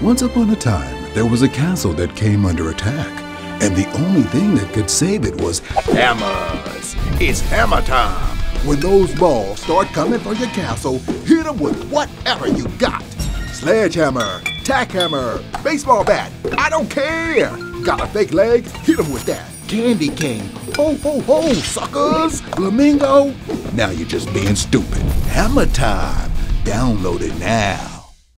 Once upon a time, there was a castle that came under attack, and the only thing that could save it was hammers. It's hammer time. When those balls start coming for your castle, hit them with whatever you got. Sledgehammer, tack hammer, baseball bat, I don't care. Got a fake leg? Hit them with that. Candy cane, ho ho ho, suckers. Flamingo, now you're just being stupid. Hammer time. Download it now.